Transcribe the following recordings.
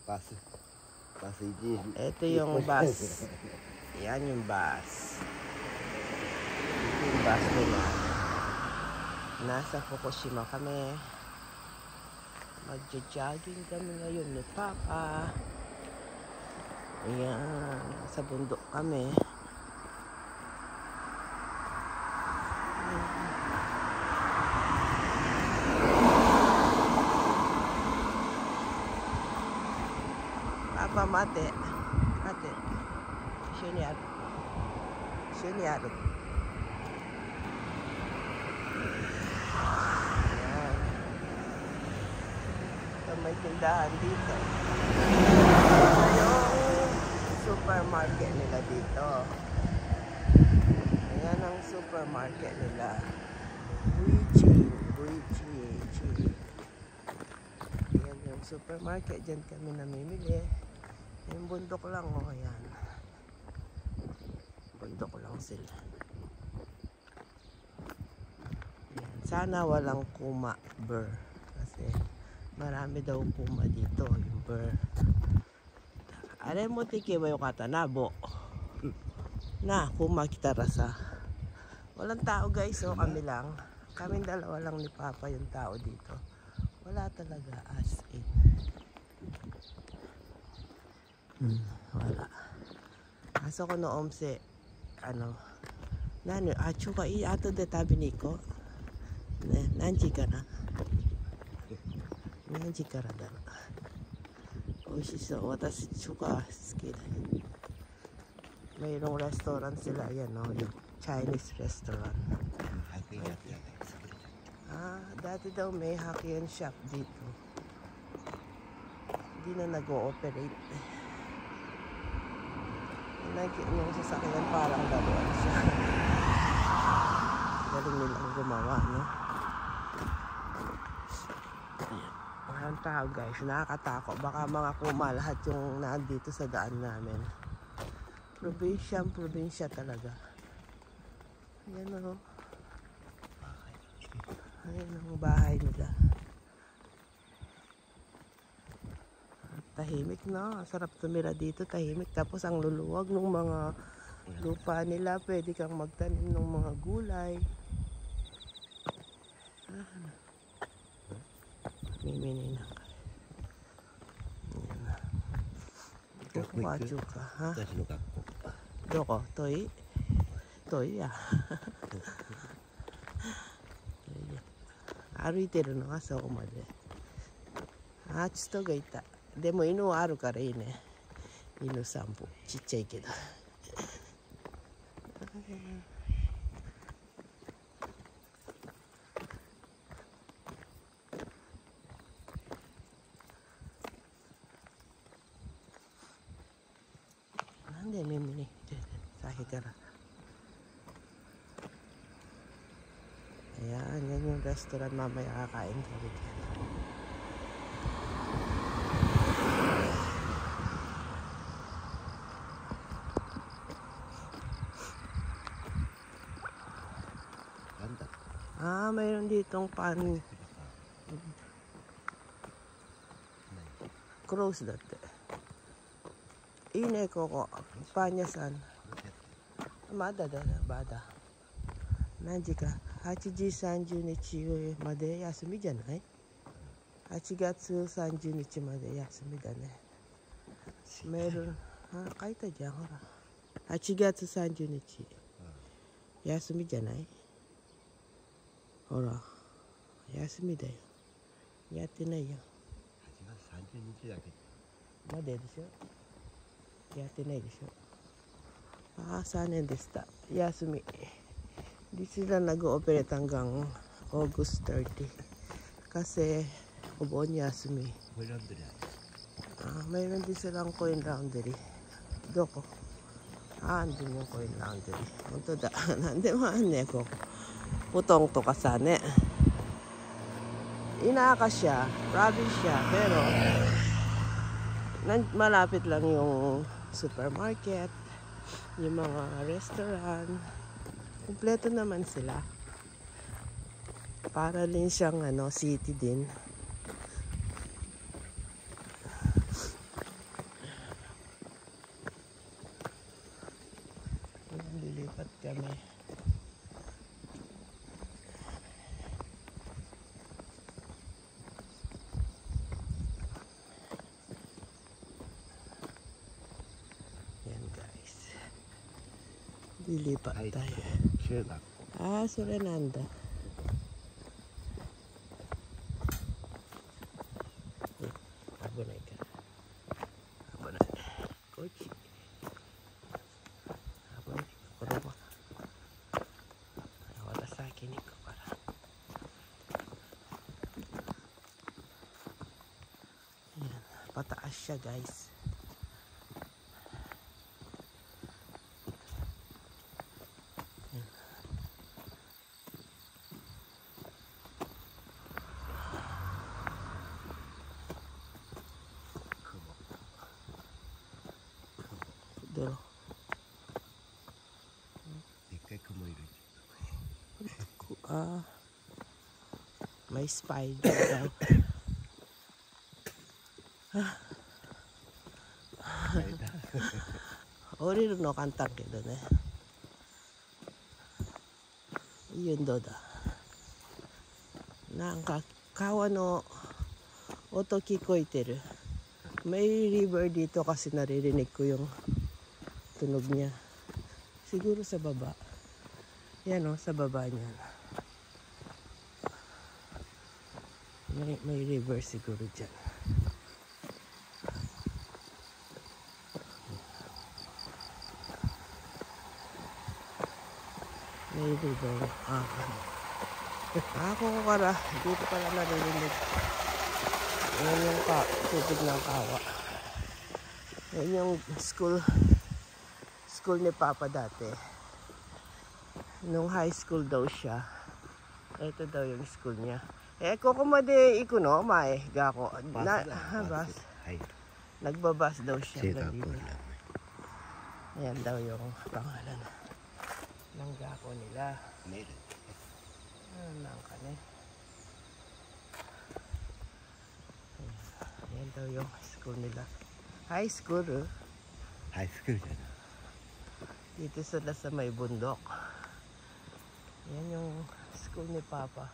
Ito yung bus. Yan yung bus. Ito yung bus nila. Nasa Fukushima kami. Magja-jogging kami ngayon ni Papa. Ayan. Sa bundok kami. Papa, mate. Mate. Shunyaru. Shunyaru. Ayan. Ito may tindahan dito. Ito yung supermarket nila dito. Ayan ang supermarket nila. Ayan yung supermarket. Diyan kami namimili. Yung bundok lang, oh, ayan. Bundok lang sila. Ayan. Sana walang kuma, burr. Kasi marami daw kuma dito, yung burr. Aray mo tiki ba yung kata? Nabo. Na, kuma kita rasa. Walang tao guys, oh, kami lang. Kaming dalawa lang ni Papa yung tao dito. Wala talaga, as in. Wala. Aso ko noong se, ano, nani, acho ka i ato de tabi ni ko. Nanji ka na? Nanji ka na daro. Oishishou. Watashi chuka suki da. Mayroong restaurant sila, yan, no? Yung Chinese restaurant. Dati daw may Hokkien shop dito. Hindi na nag-ooperate. Yung sasakyan parang gano'n siya. Galing nilang gumawa, no? Walang tao guys, nakakatakot. Baka mga kuma lahat yung nandito sa daan namin. Probinsya talaga. Ayan, o. Ayan ang bahay nila. Tahimik, no? Sarap tumira dito, tahimik. Tapos ang luluwag ng mga lupa nila. Pwede kang magtanim ng mga gulay. Mimini na ka. Kukuha ka, ha? Doko? Toy? Toy, ya. Aruiteru no ga soko made. Chitto ga ita. でも犬はあるからいいね。犬散歩。ちっちゃいけど。なんで耳にさっきから。Ayan, yan yung restaurant mamaya kakain kami dyan. Mayroon ditong pan close dati. Ine ko pan yasan. Bada. Nanji ka? 8時30日まで休みじゃない ?8 月30日まで休みだね。メール、書いたじゃん、ほら。8月30日。休みじゃない？ほら、休みだよ。やってないよ。8月30日だけ。まででしょ？やってないでしょ？3年でした。休み。Di sila nag-ooperate hanggang August 30. Kasi ubon yasumi. Mayroon din silang coin laundry. Doko. Andun yung coin laundry. Honto da. Nande mo ane ko. Putong to kasane. Inaka siya. Province siya. Pero malapit lang yung supermarket. Yung mga restaurant. Kumpleto naman sila. Para din siyang city din. Lilipat tayo. 中学校。 Ah, so Renanda. Abonay ka. Abonay. Kochi. Abonay. Kuruma. Watasaki ni ko para. Ayan. Pataas siya, guys. Duro. でっかい雲いる。 Ah, may spider daw. Oriru no kantan kedo ne. Yun do da. Nanka kawa no oto kikoiteru. May river dito kasi naririnig ko yung tunog niya. Siguro sa baba. Yan o, sa baba niya. May river siguro dyan. May river. Ako kara, dito pala naririnig. Yan yung tubig ng kawa. Yan yung school ni Papa dati. Nung high school daw siya. Ito daw yung school niya. Kokomade iko no, mae, gako. Bus. Nagbabas daw siya. Ayan daw yung pangalan ng gako nila. Nangkane. Ayan daw yung school nila. High school, oh. High school dyan. Dito sila sa may bundok. Yan yung school ni Papa.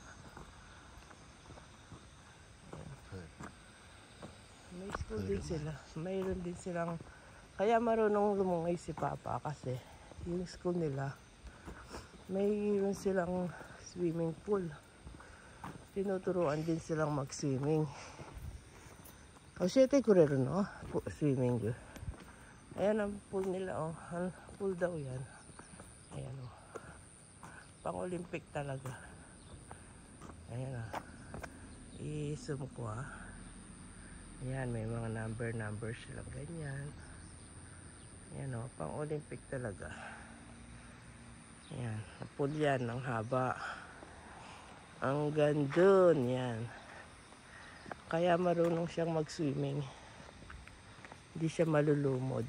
May school din sila. Mayroon din silang... Kaya marunong lumungay si Papa kasi yung school nila, mayroon silang swimming pool. Tinuturuan din silang mag-swimming. Oshete kureru no? Swimming. Ayan ang pool nila, oh. Pool daw yan. Ayan, oh. Pang-Olympic talaga. Ayan, oh. I-zoom ko, ah. Ayan, may mga number silang ganyan. Ayan, oh. Pang-Olympic talaga. Ayan. Pool yan, ang haba. Ang gandun, yan. Kaya marunong siyang mag-swimming. Hindi siya malulumod.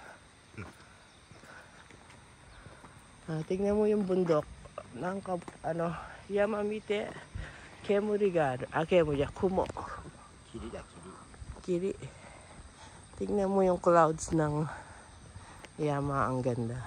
Tingnan mo yung bundok ng Yamamite Kemurigar. Kemuri, Kumo. Kiri da, Kiri. Tingnan mo yung clouds ng Yama, ang ganda.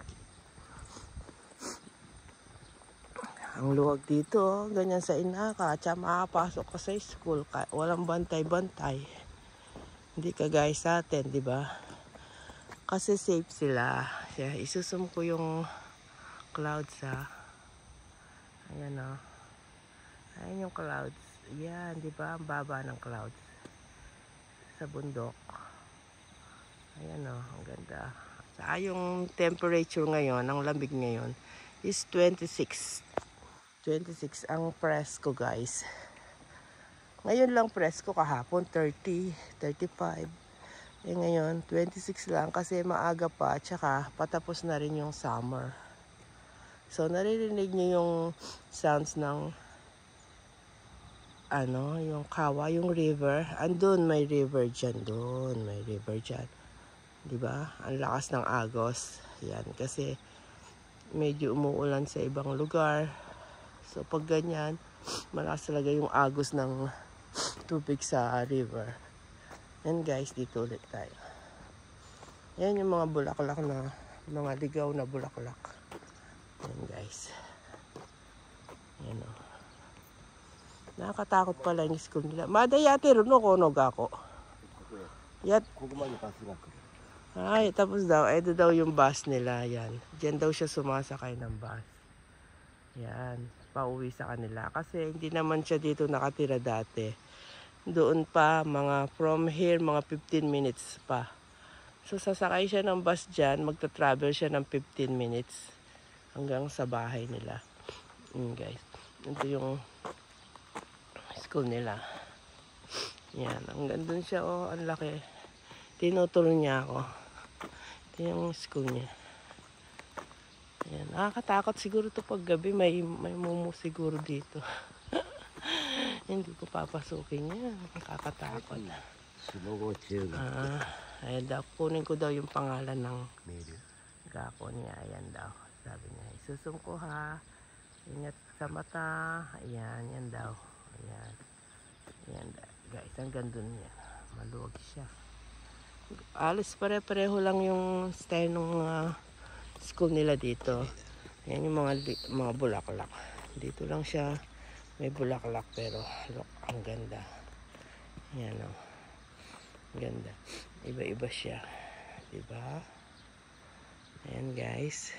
Ang luwag dito, ganyan sa Inaka. Tsaka makapasok ka sa school, walang bantay-bantay. Hindi kagaya sa atin, di ba? Kasi safe sila. Isusum ko yung clouds, ha. Ayan, o. Ayan yung clouds. Yan, di ba? Ang baba ng clouds. Sa bundok. Ayan, o. Ang ganda. Saka yung temperature ngayon, ang lamig ngayon, is 26. 26 ang presko, guys. Ngayon lang presko, kahapon 30, 35. Ngayon 26 lang kasi maaga pa, tsaka patapos na rin yung summer. So naririnig niyo yung sounds ng yung kawa, yung river. Andun may river dyan, doon may river dyan. Diba? Ang lakas ng agos. Yan, kasi medyo umuulan sa ibang lugar. So pag ganyan, malakas talaga yung agos ng tubig sa river. And guys, dito ulit tayo. Yan yung mga bulaklak na, mga ligaw na bulaklak. Yan guys. Yan o. Nakakatakot pala yung school nila. Mada yate rin no, kono gako. Yat. Ay, tapos daw, eto daw yung bus nila, yan. Diyan daw siya sumasakay ng bus. Yan, pauwi sa kanila. Kasi hindi naman siya dito nakatira dati. Doon pa, mga from here, mga 15 minutes pa. So, sasakay siya ng bus dyan, magta-travel siya ng 15 minutes hanggang sa bahay nila. Guys, ito yung school nila. Yan, hanggang dun siya, oh, ang laki. Tinuturo niya ako. Ito yung school niya. Yan, nakakatakot siguro to pag gabi. May mumu siguro dito. Hindi ko papasukin yan. Nakakatakot. Sumogotsyo na. Ayan daw, kunin ko daw yung pangalan ng Meron. gapo niya. Ayan daw. Sabi niya, isusum ko ha. Ingat sa mata. Ayan, yan daw. Ayan. Ayan guys, ang ganda niya. Maluwag siya. Alis pare-pareho lang yung style ng school nila dito. Yan yung mga bulaklak. Dito lang siya may bulaklak pero look, ang ganda. Yan o. Ganda. Iba-iba siya. Diba? Ayan guys.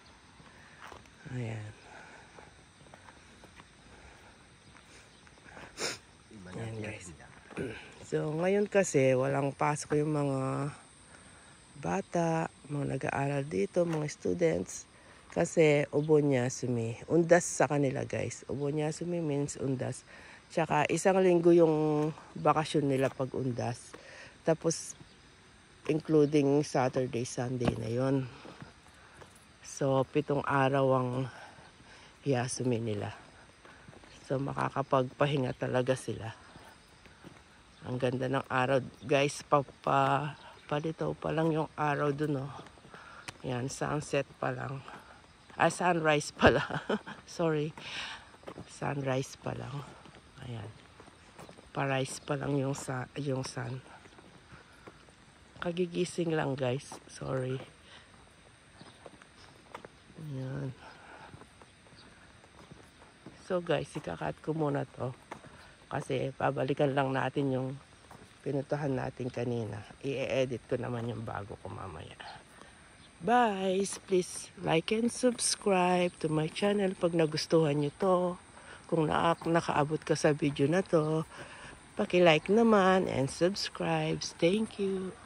Ayan. Ayan guys. So ngayon kasi walang pasok yung mga bata, mga nag-aaral dito, mga students. Kasi Ubonyasumi. Undas sa kanila guys. Ubonyasumi means undas. Tsaka isang linggo yung bakasyon nila pag undas. Tapos including Saturday, Sunday na yon. So 7 araw ang Yasumi nila. So makakapagpahinga talaga sila. Ang ganda ng araw. Guys, palitaw pa lang yung araw dun, oh. Yan, sunset pa lang. Sunrise pala. Sorry. Sunrise pa lang. Ayan. Pa-rise pa lang yung sun. Kagigising lang, guys. Sorry. Ayan. So, guys, ikakat ko muna to. Kasi pabalikan lang natin yung pinuntahan natin kanina. I-edit ko naman yung bago ko mamaya. Bye! Please like and subscribe to my channel pag nagustuhan nyo to. Kung nakaabot ka sa video na to, paki-like naman and subscribe. Thank you!